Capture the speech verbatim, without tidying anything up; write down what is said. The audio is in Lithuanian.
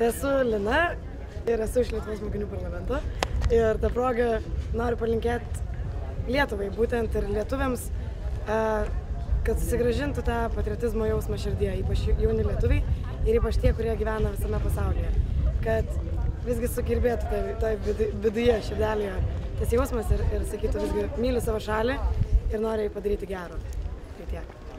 Tai esu Lina ir esu iš Lietuvos mokinių parlamento. Ir tą progą noriu palinkėti Lietuvai, būtent ir lietuviams, kad susigrąžintų tą patriotizmo jausmą širdyje, ypač jauni lietuviai ir ypač tie, kurie gyvena visame pasaulyje. Kad visgi sukirbėtų tai, tai viduje, širdelėje tas jausmas ir, ir sakytų visgi myliu savo šalį ir noriu padaryti gero. Tai tiek.